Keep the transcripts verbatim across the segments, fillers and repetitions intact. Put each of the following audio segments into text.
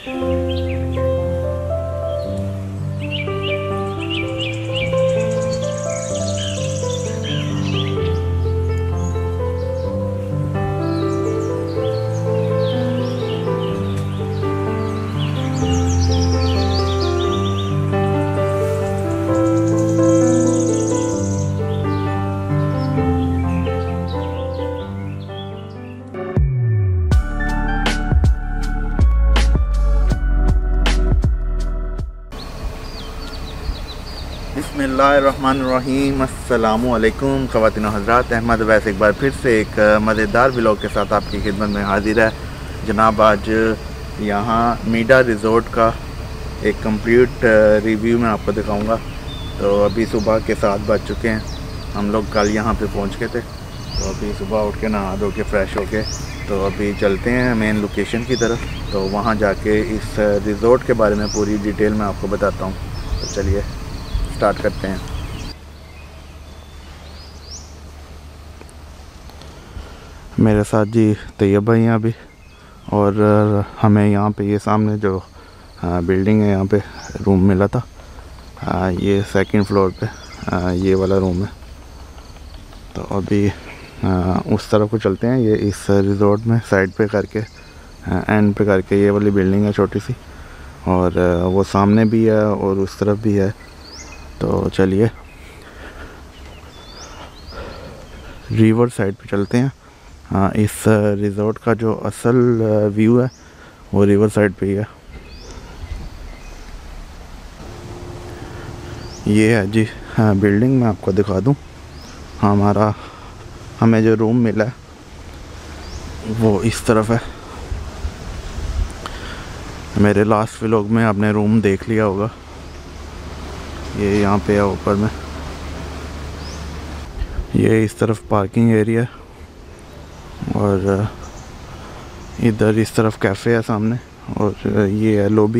बिस्मिल्लाहिर्रहमानिर्रहीम। अस्सलामुअलैकुम ख़वातीन व हज़रात, अहमद वैस एक बार फिर से एक मज़ेदार व्लॉग के साथ आपकी खिदमत में हाजिर है। जनाब आज यहाँ मीडा रिज़ोर्ट का एक कंप्लीट रिव्यू मैं आपको दिखाऊंगा। तो अभी सुबह के सात बज चुके हैं, हम लोग कल यहाँ पे पहुँच गए थे। तो अभी सुबह उठ के नहा धो के फ्रेश हो के तो अभी चलते हैं मेन लोकेशन की तरफ। तो वहाँ जाके इस रिज़ोर्ट के बारे में पूरी डिटेल मैं आपको बताता हूँ। तो चलिए स्टार्ट करते हैं। मेरे साथ जी तैयब भाई हैं अभी, और हमें यहाँ पे ये सामने जो बिल्डिंग है यहाँ पे रूम मिला था। ये सेकंड फ्लोर पे ये वाला रूम है। तो अभी उस तरफ को चलते हैं। ये इस रिज़ोर्ट में साइड पे करके एंड पे करके ये वाली बिल्डिंग है छोटी सी, और वो सामने भी है और उस तरफ भी है। तो चलिए रिवर साइड पे चलते हैं। हाँ, इस रिज़ोर्ट का जो असल व्यू है वो रिवर साइड पे ही है। ये है जी हाँ बिल्डिंग, मैं आपको दिखा दूँ। हमारा हमें जो रूम मिला है वो इस तरफ है। मेरे लास्ट व्लॉग में आपने रूम देख लिया होगा। ये यहाँ पे है ऊपर में। ये इस तरफ पार्किंग एरिया है, और इधर इस तरफ कैफ़े है सामने, और ये है लॉबी।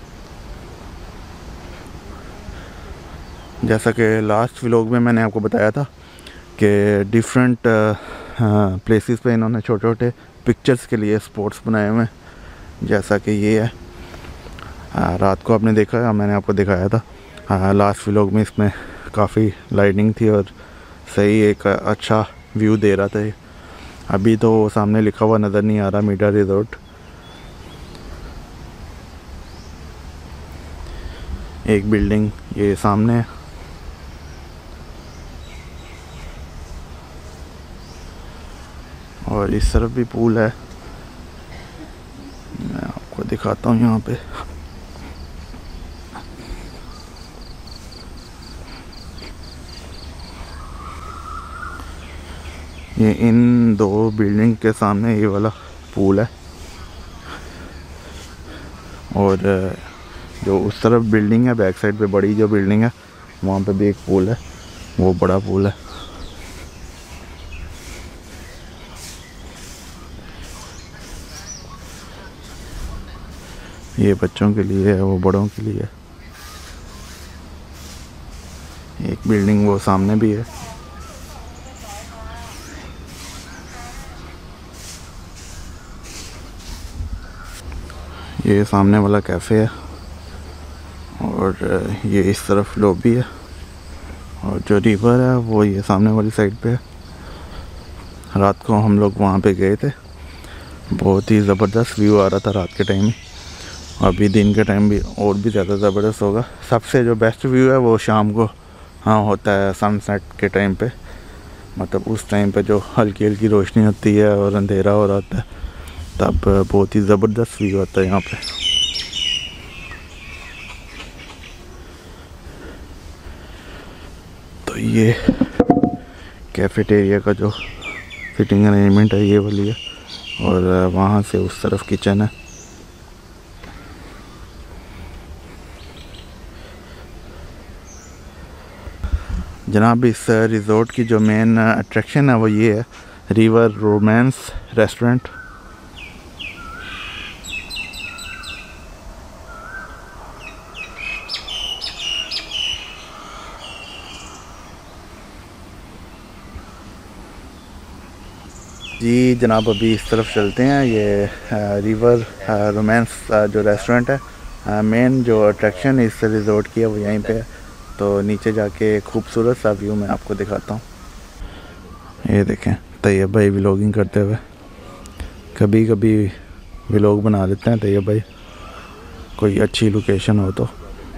जैसा कि लास्ट व्लॉग में मैंने आपको बताया था कि डिफरेंट प्लेसेस पे इन्होंने छोटे छोटे पिक्चर्स के लिए स्पॉट्स बनाए हुए हैं। जैसा कि ये है, आ, रात को आपने देखा है, मैंने आपको दिखाया था आ, लास्ट व्लॉग में। इसमें काफ़ी लाइटिंग थी और सही एक अच्छा व्यू दे रहा था ये। अभी तो सामने लिखा हुआ नज़र नहीं आ रहा मीडा रिज़ोर्ट। एक बिल्डिंग ये सामने है, और इस तरफ भी पूल है। मैं आपको दिखाता हूँ यहाँ पे। ये इन दो बिल्डिंग के सामने ये वाला पूल है, और जो उस तरफ बिल्डिंग है बैक साइड पे बड़ी जो बिल्डिंग है वहाँ पे भी एक पूल है, वो बड़ा पूल है। ये बच्चों के लिए है, वो बड़ों के लिए है। एक बिल्डिंग वो सामने भी है। ये सामने वाला कैफ़े है, और ये इस तरफ लॉबी है, और जो रिवर है वो ये सामने वाली साइड पे है। रात को हम लोग वहाँ पे गए थे, बहुत ही ज़बरदस्त व्यू आ रहा था रात के टाइम में। अभी दिन के टाइम भी और भी ज़्यादा ज़बरदस्त होगा। सबसे जो बेस्ट व्यू है वो शाम को हाँ होता है, सनसेट के टाइम पे। मतलब उस टाइम पे जो हल्की हल्की रोशनी होती है और अंधेरा हो रहा होता है, तब बहुत ही ज़बरदस्त व्यू आता है यहाँ पे। तो ये कैफेटेरिया का जो सिटिंग अरेंजमेंट है ये वाली है, और वहाँ से उस तरफ किचन है। जनाब इस रिज़ोर्ट की जो मेन अट्रैक्शन है वो ये है, रिवर रोमांस रेस्टोरेंट। जी जनाब, अभी इस तरफ चलते हैं। ये रिवर रोमांस जो रेस्टोरेंट है, मेन जो अट्रैक्शन इस रिज़ोर्ट की है वो यहीं पे है। तो नीचे जाके खूबसूरत सा व्यू मैं आपको दिखाता हूँ। ये देखें, तैयब भाई व्लॉगिंग करते हुए। कभी कभी व्लॉग बना लेते हैं तैयब भाई, कोई अच्छी लोकेशन हो तो।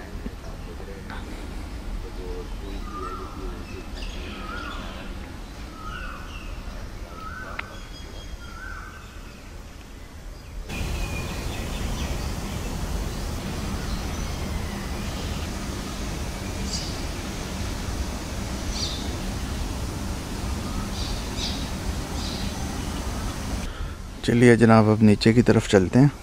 चलिए जनाब, अब नीचे की तरफ चलते हैं।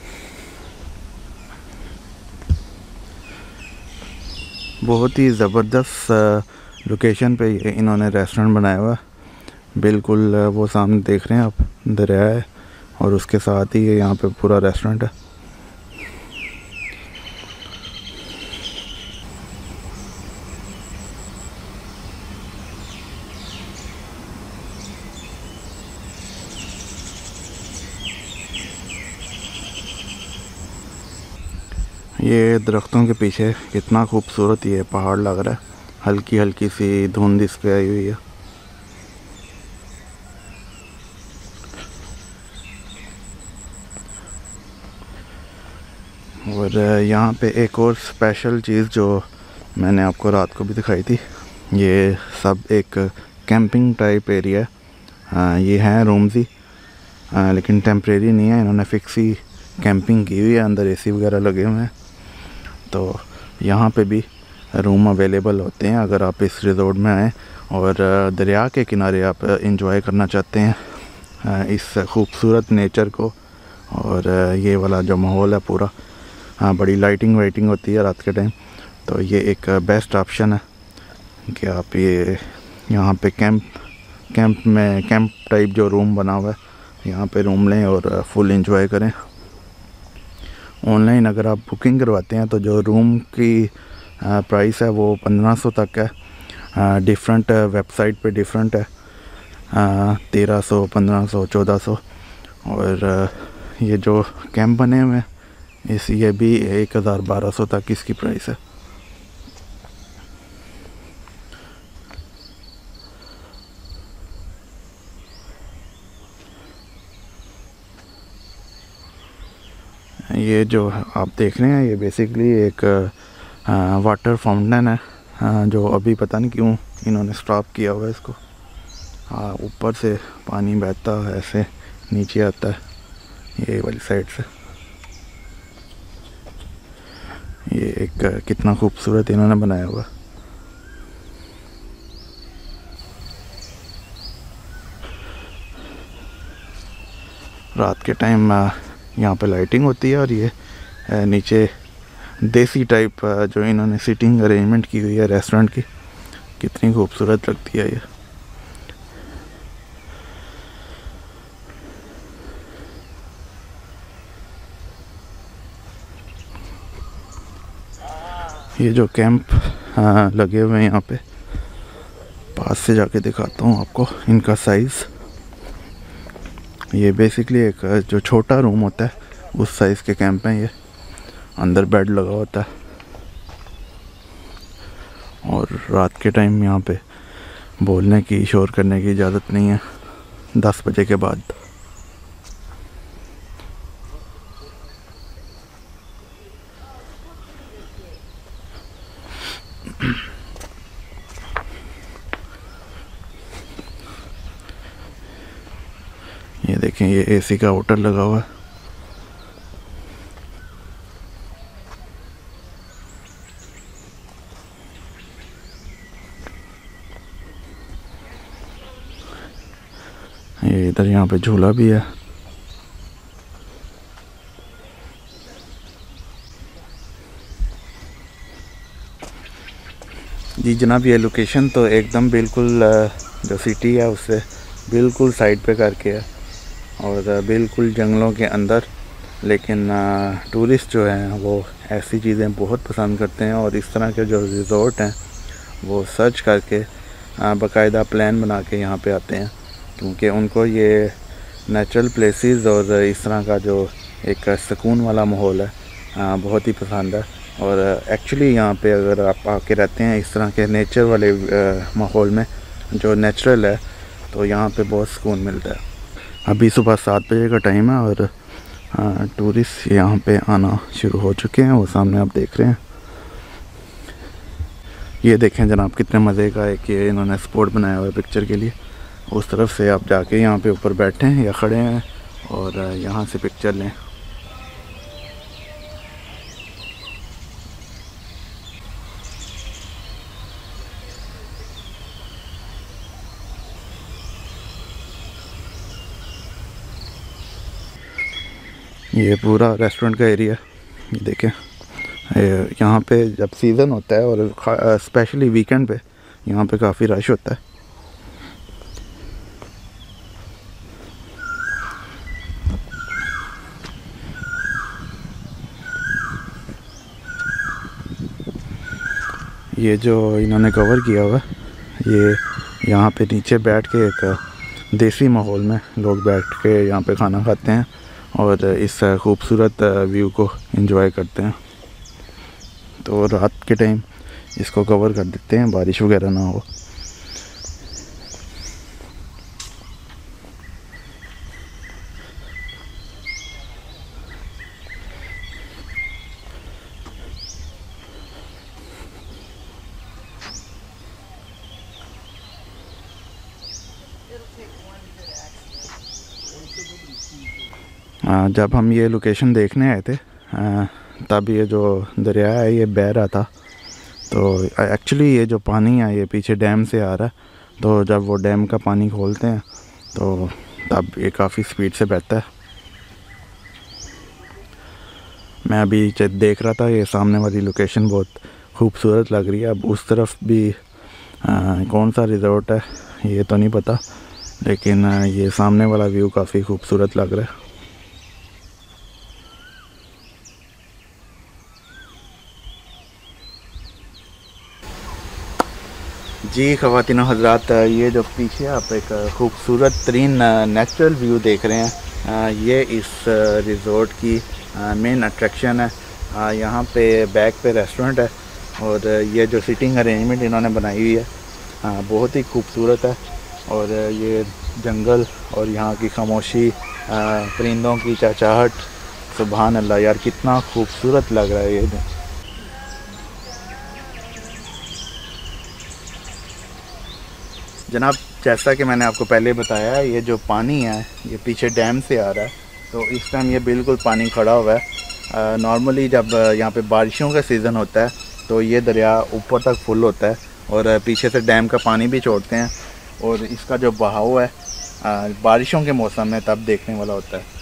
बहुत ही ज़बरदस्त लोकेशन पे इन्होंने रेस्टोरेंट बनाया हुआ है। बिल्कुल वो सामने देख रहे हैं आप, दरिया है और उसके साथ ही यहाँ पे पूरा रेस्टोरेंट है। ये दरख्तों के पीछे कितना खूबसूरत ये पहाड़ लग रहा है। हल्की हल्की सी धुंध इस पे आई हुई है। और यहाँ पे एक और स्पेशल चीज़ जो मैंने आपको रात को भी दिखाई थी, ये सब एक कैंपिंग टाइप एरिया है। ये हैं रूम्स ही, आ, लेकिन टेम्परेरी नहीं है, इन्होंने फिक्स ही कैंपिंग की हुई है। अंदर एसी वगैरह लगे हुए हैं। तो यहाँ पे भी रूम अवेलेबल होते हैं अगर आप इस रिज़ोर्ट में आएँ और दरिया के किनारे आप इंजॉय करना चाहते हैं इस खूबसूरत नेचर को। और ये वाला जो माहौल है पूरा, हाँ, बड़ी लाइटिंग वाइटिंग होती है रात के टाइम। तो ये एक बेस्ट ऑप्शन है कि आप ये यहाँ पे कैंप कैंप में कैंप टाइप जो रूम बना हुआ है यहाँ पे रूम लें और फुल एंजॉय करें। ऑनलाइन अगर आप बुकिंग करवाते हैं तो जो रूम की प्राइस है वो पंद्रह सौ तक है। डिफरेंट वेबसाइट पे डिफरेंट है, तेरह सौ, पंद्रह सौ, चौदह सौ। और ये जो कैंप बने हुए हैं इस ये भी एक हज़ार बारह सौ तक इसकी प्राइस है। ये जो आप देख रहे हैं ये बेसिकली एक आ, वाटर फाउंटेन है, आ, जो अभी पता नहीं क्यों इन्होंने स्टॉप किया हुआ है इसको। हाँ, ऊपर से पानी बहता है ऐसे नीचे आता है ये वाली साइड से। ये एक कितना खूबसूरत इन्होंने बनाया हुआ। रात के टाइम यहाँ पे लाइटिंग होती है और ये नीचे देसी टाइप जो इन्होंने सीटिंग अरेंजमेंट की हुई है रेस्टोरेंट की, कितनी खूबसूरत लगती है ये। ये जो कैंप लगे हुए हैं यहाँ पे, पास से जाके दिखाता हूँ आपको इनका साइज़। ये बेसिकली एक जो छोटा रूम होता है उस साइज़ के कैंप हैं ये। अंदर बेड लगा होता है और रात के टाइम यहाँ पे बोलने की, शोर करने की इजाज़त नहीं है दस बजे के बाद। ये देखें, ये एसी का आउटर लगा हुआ है। ये इधर यहाँ पे झूला भी है। जी जनाब, ये लोकेशन तो एकदम बिल्कुल जो सिटी है उससे बिल्कुल साइड पे करके है और बिल्कुल जंगलों के अंदर। लेकिन टूरिस्ट जो हैं वो ऐसी चीज़ें बहुत पसंद करते हैं और इस तरह के जो रिज़ॉर्ट हैं वो सर्च करके बाकायदा प्लान बना के यहाँ पे आते हैं, क्योंकि उनको ये नेचुरल प्लेसेस और इस तरह का जो एक सुकून वाला माहौल है आ, बहुत ही पसंद है। और एक्चुअली यहाँ पे अगर आप आके रहते हैं इस तरह के नेचर वाले माहौल में जो नेचुरल है, तो यहाँ पे बहुत सुकून मिलता है। अभी सुबह सात बजे का टाइम है और आ, टूरिस्ट यहाँ पे आना शुरू हो चुके हैं। वो सामने आप देख रहे हैं, ये देखें जनाब कितने मज़े का है कि इन्होंने स्पॉट बनाया हुआ है पिक्चर के लिए। उस तरफ से आप जाके यहाँ पे ऊपर बैठे हैं या खड़े हैं और यहाँ से पिक्चर लें। ये पूरा रेस्टोरेंट का एरिया, ये देखें। यहाँ पे जब सीज़न होता है और स्पेशली वीकेंड पे यहाँ पे काफ़ी रश होता है। ये जो इन्होंने कवर किया हुआ है, ये यहाँ पे नीचे बैठ के एक देसी माहौल में लोग बैठ के यहाँ पे खाना खाते हैं और इस खूबसूरत व्यू को एंजॉय करते हैं। तो रात के टाइम इसको कवर कर देते हैं, बारिश वगैरह ना हो। जब हम ये लोकेशन देखने आए थे तब ये जो दरिया है ये बह रहा था। तो एक्चुअली ये जो पानी है ये पीछे डैम से आ रहा है। तो जब वो डैम का पानी खोलते हैं तो तब ये काफ़ी स्पीड से बहता है। मैं अभी देख रहा था, ये सामने वाली लोकेशन बहुत खूबसूरत लग रही है। अब उस तरफ भी आ, कौन सा रिज़ॉर्ट है ये तो नहीं पता, लेकिन आ, ये सामने वाला व्यू काफ़ी खूबसूरत लग रहा है। जी ख़वातीन हज़रात, ये जो पीछे आप एक खूबसूरत तरीन नेचुरल व्यू देख रहे हैं, ये इस रिज़ॉर्ट की मेन अट्रैक्शन है। यहाँ पे बैक पे रेस्टोरेंट है और ये जो सिटिंग अरेंजमेंट इन्होंने बनाई हुई है बहुत ही खूबसूरत है। और ये जंगल और यहाँ की खामोशी, परिंदों की चहचहाहट, सुभान अल्लाह यार कितना खूबसूरत लग रहा है ये। जनाब जैसा कि मैंने आपको पहले बताया, ये जो पानी है ये पीछे डैम से आ रहा है। तो इस टाइम ये बिल्कुल पानी खड़ा हुआ है। नॉर्मली जब यहाँ पे बारिशों का सीज़न होता है तो ये दरिया ऊपर तक फुल होता है और पीछे से डैम का पानी भी छोड़ते हैं और इसका जो बहाव है आ, बारिशों के मौसम में तब देखने वाला होता है।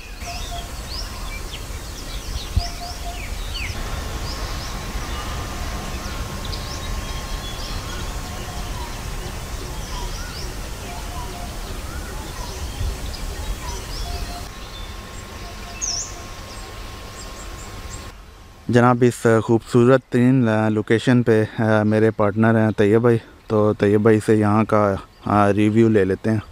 जनाब इस खूबसूरत तरीन लोकेशन पे मेरे पार्टनर हैं तैयब भाई। तो तैयब भाई से यहाँ का रिव्यू ले लेते हैं।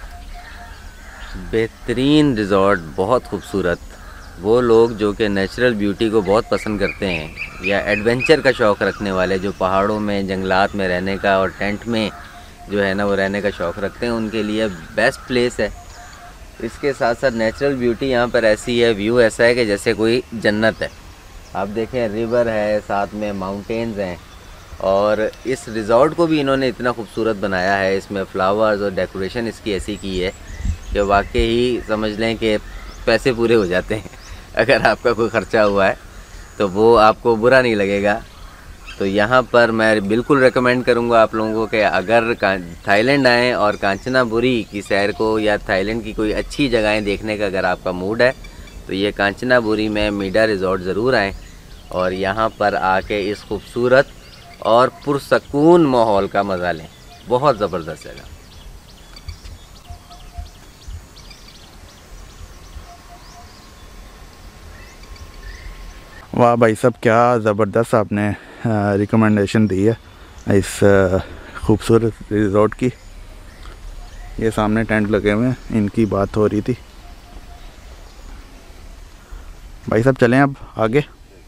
बेहतरीन रिज़ॉर्ट, बहुत खूबसूरत। वो लोग जो कि नेचुरल ब्यूटी को बहुत पसंद करते हैं या एडवेंचर का शौक़ रखने वाले, जो पहाड़ों में जंगलात में रहने का और टेंट में जो है ना वो रहने का शौक़ रखते हैं, उनके लिए बेस्ट प्लेस है। इसके साथ साथ नेचुरल ब्यूटी यहाँ पर ऐसी है, व्यू ऐसा है कि जैसे कोई जन्नत है। आप देखें रिवर है, साथ में माउंटेन्स हैं और इस रिज़ॉर्ट को भी इन्होंने इतना खूबसूरत बनाया है। इसमें फ्लावर्स और डेकोरेशन इसकी ऐसी की है कि वाकई ही समझ लें कि पैसे पूरे हो जाते हैं। अगर आपका कोई ख़र्चा हुआ है तो वो आपको बुरा नहीं लगेगा। तो यहाँ पर मैं बिल्कुल रेकमेंड करूँगा आप लोगों को कि अगर थाईलैंड आएँ और कांचनाबुरी की सैर को या थाईलैंड की कोई अच्छी जगहें देखने का अगर आपका मूड है तो ये कांचनाबुरी में मीडा रिज़ॉर्ट ज़रूर आएँ और यहाँ पर आके इस खूबसूरत और पुरसकून माहौल का मज़ा लें। बहुत ज़बरदस्त जगह। वाह भाई साहब, क्या ज़बरदस्त आपने रिकमेंडेशन दी है इस खूबसूरत रिज़ॉर्ट की। ये सामने टेंट लगे हुए हैं, इनकी बात हो रही थी। भाई साहब चलें अब आगे,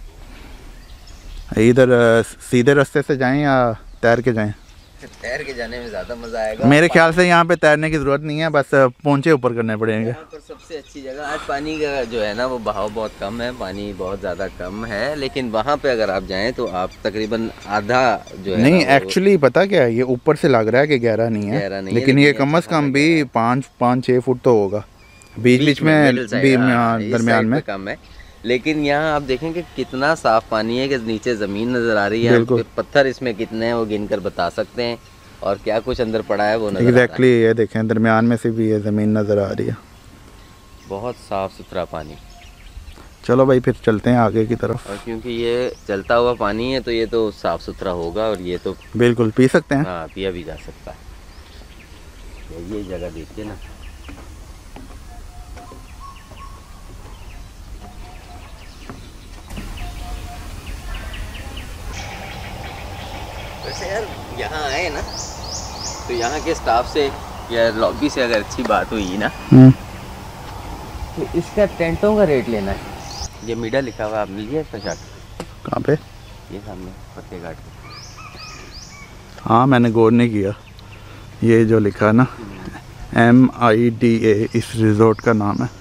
इधर सीधे रास्ते से जाएं या तैर के जाएं? तैर के जाने में ज़्यादा मज़ा आएगा। मेरे ख्याल से यहाँ पे तैरने की ज़रूरत नहीं है, बस पहुँचे ऊपर करने पड़ेंगे। यहाँ पर सबसे अच्छी जगह, आज पानी का जो है ना वो बहाव बहुत कम है, पानी बहुत ज़्यादा कम है, लेकिन वहाँ पे अगर आप जाएं तो आप तकरीबन आधा जो है नहीं एक्चुअली पता क्या है, ये ऊपर से लग रहा है कि गहरा नहीं है, गहरा नहीं लेकिन है, ये कम से कम भी पाँच पाँच छः फुट तो होगा, बीच बीच में दरमियान में कम है। लेकिन यहाँ आप देखेंगे कितना साफ पानी है कि नीचे ज़मीन नज़र आ रही है, पत्थर इसमें कितने हैं वो गिन कर बता सकते हैं, और क्या कुछ अंदर पड़ा है वो नज़र एग्जैक्टली ये देखें दरमियान में से भी ये ज़मीन नज़र आ रही है, बहुत साफ़ सुथरा पानी। चलो भाई फिर चलते हैं आगे की तरफ। और क्योंकि ये चलता हुआ पानी है तो ये तो साफ़ सुथरा होगा, और ये तो बिल्कुल पी सकते हैं। हाँ पिया भी जा सकता है। ये जगह देखिए ना, वैसे यार यहाँ आए ना तो यहाँ के स्टाफ से या लॉबी से अगर अच्छी बात हुई ना तो इसका टेंटों का रेट लेना है। ये मीडा लिखा हुआ आप मिल गया इसका शार्ट? कहाँ पे? ये सामने पत्ते घाट पे। हाँ मैंने गौर नहीं किया, ये जो लिखा ना एम आई डी ए इस रिज़ोर्ट का नाम है।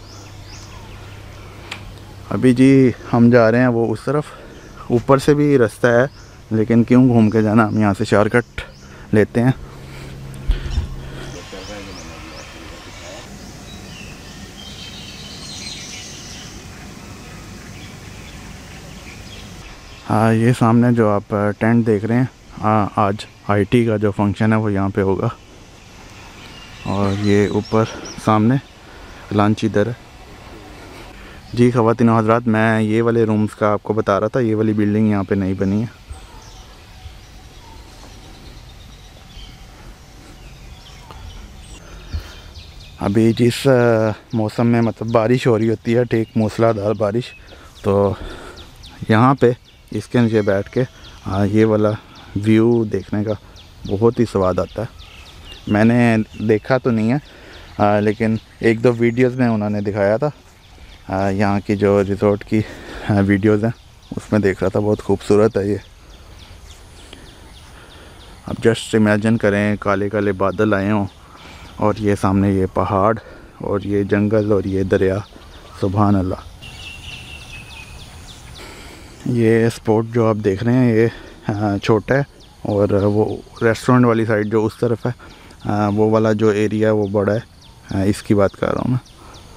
अभी जी हम जा रहे हैं वो उस तरफ, ऊपर से भी रास्ता है लेकिन क्यों घूम के जाना, हम यहाँ से शॉर्टकट लेते हैं। हाँ ये सामने जो आप टेंट देख रहे हैं, हाँ आज आईटी का जो फंक्शन है वो यहाँ पे होगा, और ये ऊपर सामने लंच इधर है जी। ख़वातीन और हज़रात, मैं ये वाले रूम्स का आपको बता रहा था, ये वाली बिल्डिंग यहाँ पे नई बनी है। अभी जिस मौसम में मतलब बारिश हो रही होती है, ठीक मूसलाधार बारिश, तो यहाँ पे इसके नीचे बैठ के आ, ये वाला व्यू देखने का बहुत ही स्वाद आता है। मैंने देखा तो नहीं है आ, लेकिन एक दो वीडियोस में उन्होंने दिखाया था, यहाँ की जो रिज़ोर्ट की वीडियोस हैं उसमें देख रहा था, बहुत खूबसूरत है ये। अब जस्ट इमेजिन करें काले काले बादल आए हों और ये सामने ये पहाड़ और ये जंगल और ये दरिया, सुभान अल्लाह। ये स्पॉट जो आप देख रहे हैं ये छोटा है, और वो रेस्टोरेंट वाली साइड जो उस तरफ है वो वाला जो एरिया वो बड़ा है, इसकी बात कर रहा हूँ मैं।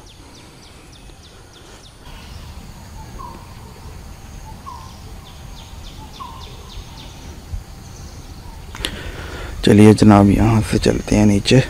चलिए जनाब यहाँ से चलते हैं नीचे।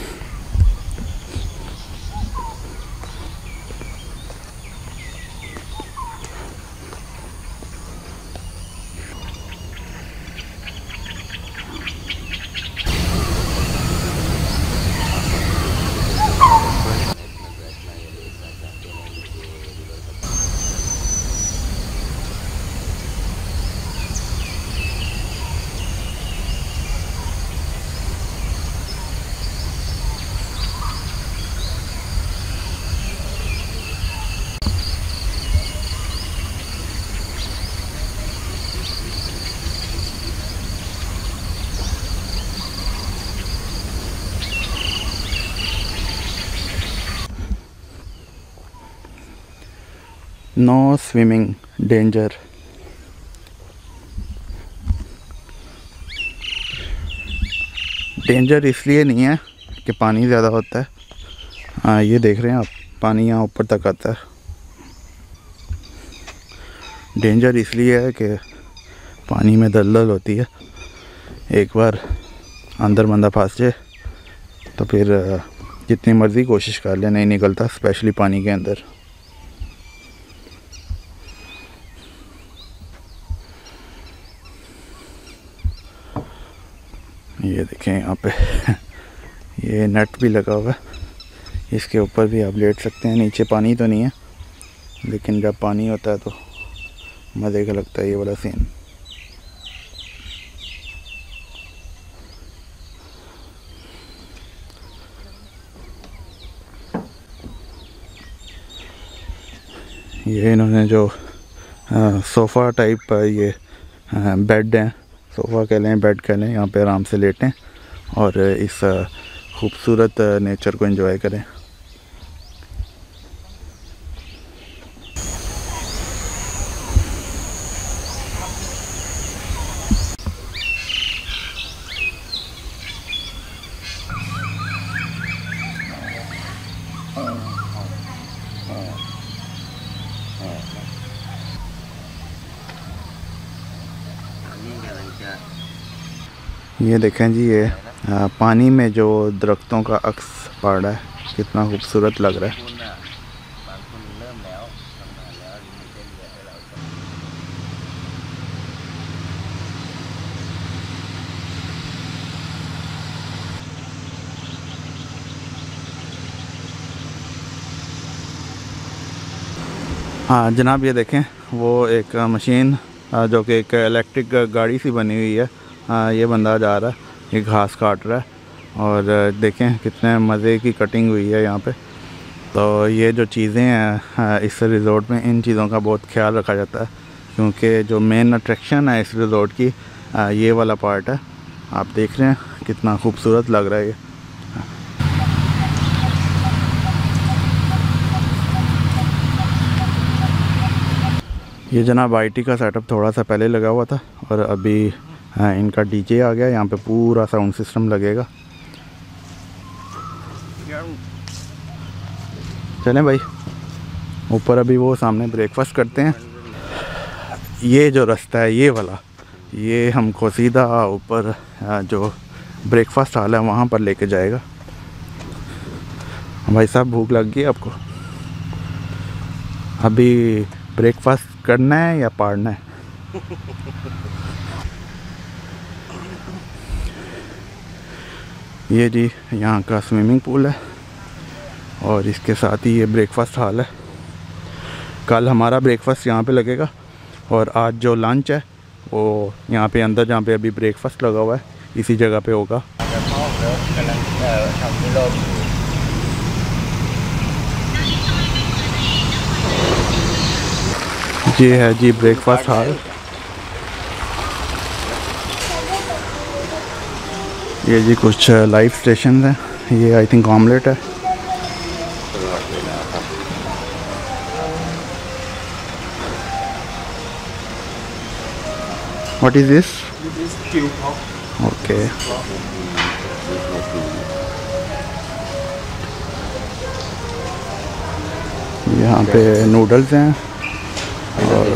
Know swimming danger. डेंजर इसलिए नहीं है कि पानी ज़्यादा होता है, हाँ ये देख रहे हैं आप, पानी यहाँ ऊपर तक आता है। डेंजर इसलिए है कि पानी में दलदल होती है, एक बार अंदर बंदा फंस जाए तो फिर जितनी मर्ज़ी कोशिश कर ले नहीं निकलता, स्पेशली पानी के अंदर। ये देखें यहाँ पे ये नेट भी लगा हुआ है, इसके ऊपर भी आप लेट सकते हैं। नीचे पानी तो नहीं है, लेकिन जब पानी होता है तो मज़े का लगता है ये वाला सीन। ये इन्होंने जो सोफ़ा टाइप ये बेड हैं, सोफ़ा कह लें बेड कह लें, यहाँ पे आराम से लेटें और इस खूबसूरत नेचर को एंजॉय करें। ये देखें जी, ये आ, पानी में जो दरख्तों का अक्स पड़ रहा है, कितना खूबसूरत लग रहा है। हाँ जनाब, ये देखें वो एक मशीन जो कि एक इलेक्ट्रिक गाड़ी सी बनी हुई है। हाँ, ये बंदा जा रहा है, ये घास काट रहा है और देखें कितने मज़े की कटिंग हुई है यहाँ पे। तो ये जो चीज़ें हैं इस रिज़ॉर्ट में, इन चीज़ों का बहुत ख्याल रखा जाता है क्योंकि जो मेन अट्रैक्शन है इस रिज़ॉर्ट की ये वाला पार्ट है। आप देख रहे हैं कितना खूबसूरत लग रहा है ये। ये जनाब आईटी का सेटअप थोड़ा सा पहले लगा हुआ था और अभी हाँ, इनका डीजे आ गया। यहाँ पे पूरा साउंड सिस्टम लगेगा। चलें भाई ऊपर, अभी वो सामने ब्रेकफास्ट करते हैं। ये जो रास्ता है ये वाला, ये हमको सीधा ऊपर जो ब्रेकफास्ट हाल है वहाँ पर लेके जाएगा। भाई साहब भूख लग गई आपको? अभी ब्रेकफास्ट करना है या पढ़ना है? ये जी यहाँ का स्विमिंग पूल है और इसके साथ ही ये ब्रेकफास्ट हॉल है। कल हमारा ब्रेकफास्ट यहाँ पे लगेगा और आज जो लंच है वो यहाँ पे अंदर जहाँ पे अभी ब्रेकफास्ट लगा हुआ है इसी जगह पे होगा। ये है जी ब्रेकफास्ट हॉल। ये जी कुछ लाइव स्टेशन हैं। ये आई थिंक ऑमलेट है। What is this? ओके, यहाँ पे नूडल्स हैं और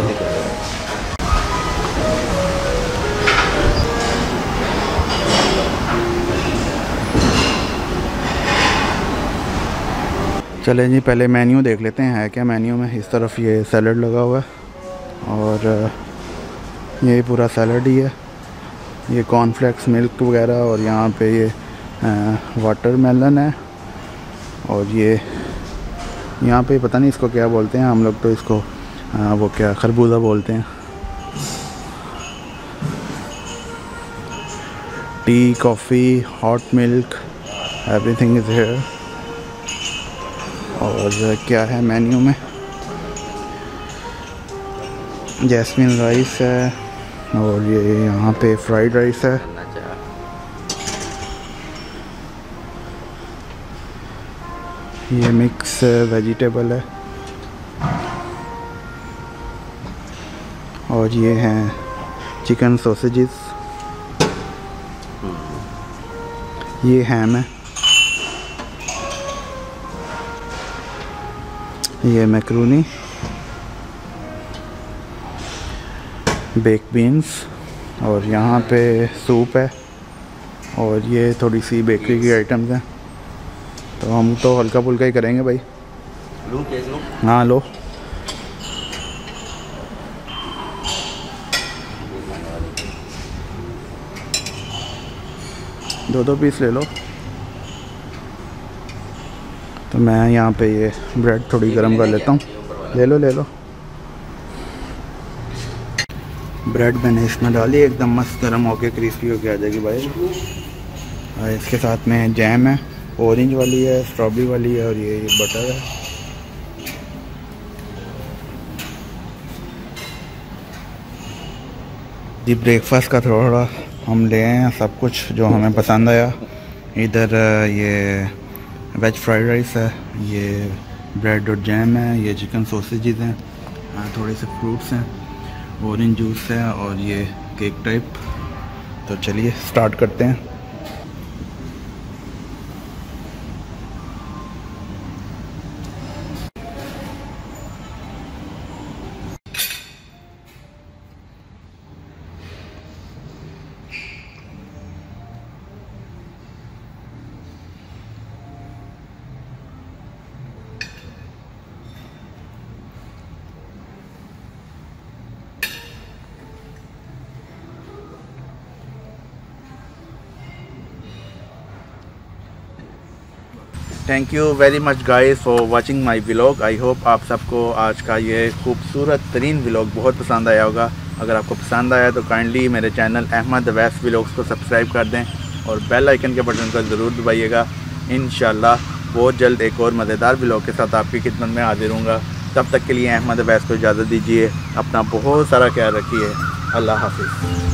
चलें जी पहले मेन्यू देख लेते हैं है क्या मेन्यू में। इस तरफ ये सैलड लगा हुआ है और ये पूरा सैलड ही है। ये कॉर्नफ्लेक्स मिल्क वगैरह और यहाँ पे ये वाटरमेलन है और ये यहाँ पे पता नहीं इसको क्या बोलते हैं, हम लोग तो इसको आ, वो क्या खरबूजा बोलते हैं। Tea, coffee, hot milk, everything is here. और क्या है मेन्यू में? जैस्मिन राइस है और ये यहाँ पे फ्राइड राइस है। ये मिक्स वेजिटेबल है और ये हैं चिकन सॉसेजेस। ये हैम है। ये मैक्रोनी, बेक बीन्स और यहाँ पे सूप है और ये थोड़ी सी बेकरी की आइटम्स हैं। तो हम तो हल्का फुल्का ही करेंगे भाई। लूं केस लूं? हाँ लो। दो दो पीस ले लो। तो मैं यहाँ पे ये ब्रेड थोड़ी गर्म कर लेता हूँ। ले लो ले लो। ब्रेड मैंने इसमें डाली, एकदम मस्त गर्म होके क्रिस्पी होके आ जाएगी भाई। और इसके साथ में जैम है, ऑरेंज वाली है, स्ट्रॉबेरी वाली है और ये बटर है। जी ब्रेकफास्ट का थोड़ा हम ले आए हैं सब कुछ जो हमें पसंद आया। इधर ये वेज फ्राइड राइस है, ये ब्रेड और जैम है, ये चिकन सॉसेजेस हैं, थोड़े से फ्रूट्स हैं, ऑरेंज जूस है और ये केक टाइप। तो चलिए स्टार्ट करते हैं। Thank you very much guys for watching my vlog. I hope आप सबको आज का ये खूबसूरत तरीन व्लॉग बहुत पसंद आया होगा। अगर आपको पसंद आया तो काइंडली मेरे चैनल अहमद अवैस व्लॉग्स को सब्सक्राइब कर दें और बेल आइकन के बटन को ज़रूर दबाइएगा। इंशाल्लाह बहुत जल्द एक और मज़ेदार व्लॉग के साथ आपकी खिदमत में हाजिर होऊंगा। तब तक के लिए अहमद अवैस को इजाज़त दीजिए। अपना बहुत सारा ख्याल रखिए। अल्लाह हाफिज़।